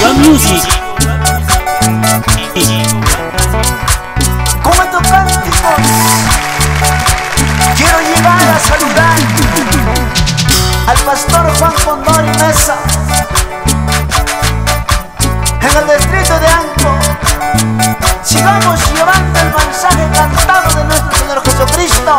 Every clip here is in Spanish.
Jehová Music. Con estos cánticos quiero llegar a saludar al pastor Juan Condori Mesa en el distrito de Anco. Sigamos llevando el mensaje cantado de nuestro Señor Jesucristo.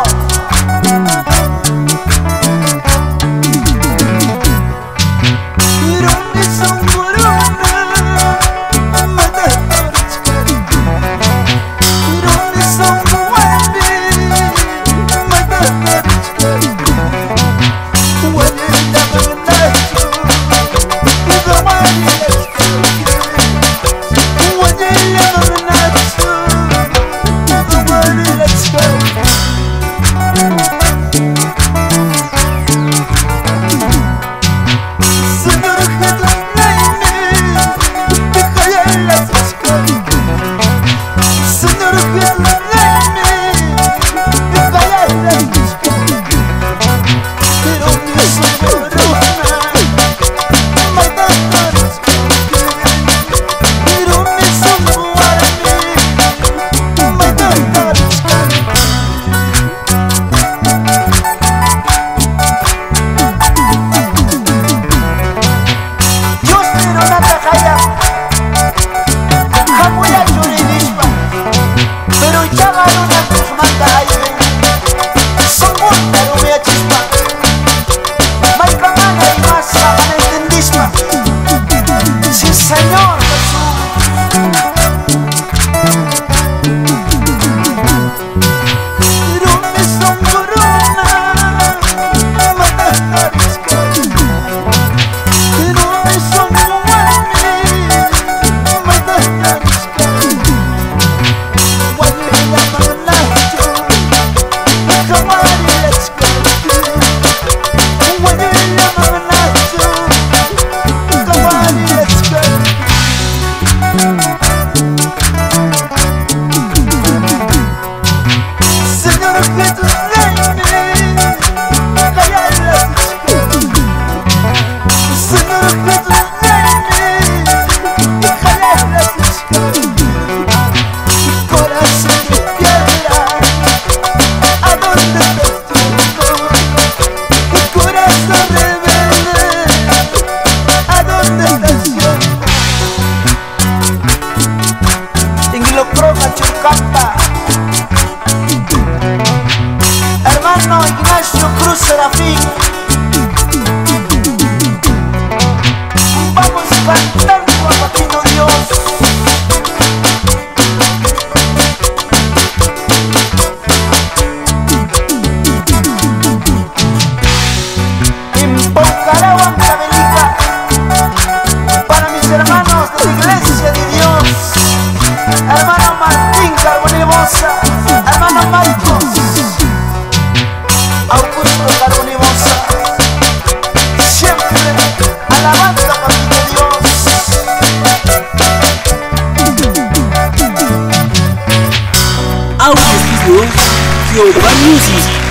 Hermano Ignacio Cruz Serafín, vamos cantando a Papito Dios. En Poncará, Huancavelica, para mis hermanos de la Iglesia de Dios, hermano Martín Carbonibosa, hermano Marcos Augusto Carbonibosa, siempre alabando a Papito Dios. Audio Jehová Music.